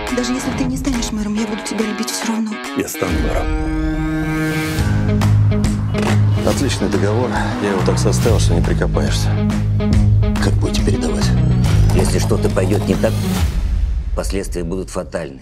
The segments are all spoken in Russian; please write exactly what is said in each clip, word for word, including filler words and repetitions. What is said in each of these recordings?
Даже если ты не станешь мэром, я буду тебя любить все равно. Я стану мэром. Отличный договор. Я его так составил, что не прикопаешься. Как будете передавать? Если что-то пойдет не так, последствия будут фатальны.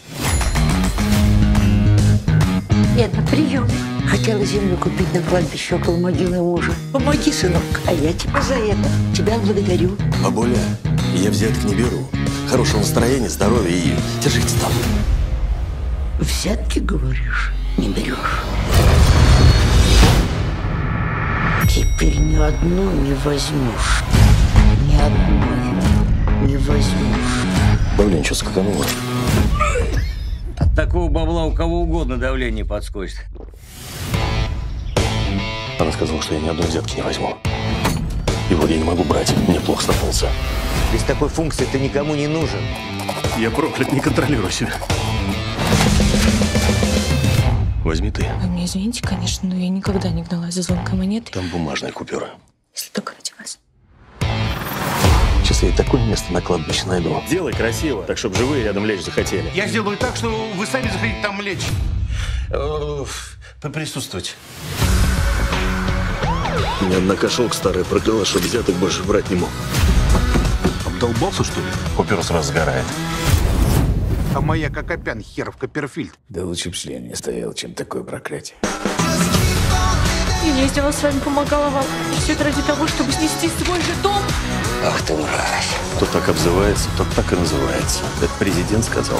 Это прием. Хотела землю купить на кладбище около могилы мужа. Помоги, сынок. А я тебя за это. Тебя благодарю. Бабуля, я взяток не беру. Хорошего настроения, здоровья и держитесь там. Взятки, говоришь, не берешь. Теперь ни одну не возьмешь. Ни одной не возьмешь. Давление что скакануло. От такого бабла у кого угодно давление подскочит. Она сказала, что я ни одной взятки не возьму. И вот я не могу брать. Мне плохо становится. Без такой функции ты никому не нужен. Я проклят, не контролирую себя. Возьми ты. Вы меня извините, конечно, но я никогда не гналась за звонкой монетой. Там бумажная купюра. Если только ради вас. Сейчас я ей такое место на кладбище найду. Делай красиво, так чтобы живые рядом лечь захотели. Я сделаю так, что вы сами захотите там лечь. Поприсутствовать. Меня одна кошелка старая прокляла, чтобы взяток больше брать не мог. Обдолбался, что ли? Купюра сразу сгорает. А моя Кокопян, херов Копперфильд. Да лучше б член не стоял, чем такое проклятие. Я ездила с вами, помогала вам. И все это ради того, чтобы снести свой же дом. Ах ты мразь. Кто так обзывается, тот так и называется. Это президент сказал.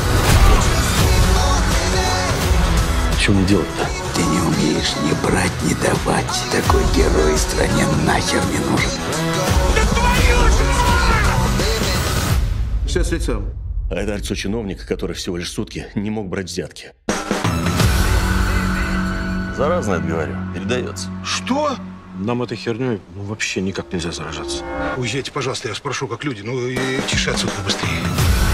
Что мне делать-то? Ты не умеешь ни брать, ни давать. Такой герой стране нахер не нужен. Все с лицом. А это лицо чиновника, который всего лишь сутки не мог брать взятки. Заразно это говорю, передается. Что? Нам этой херней ну, вообще никак нельзя заражаться. Уезжайте, пожалуйста, я вас прошу, как люди. Ну и тише отсюда быстрее.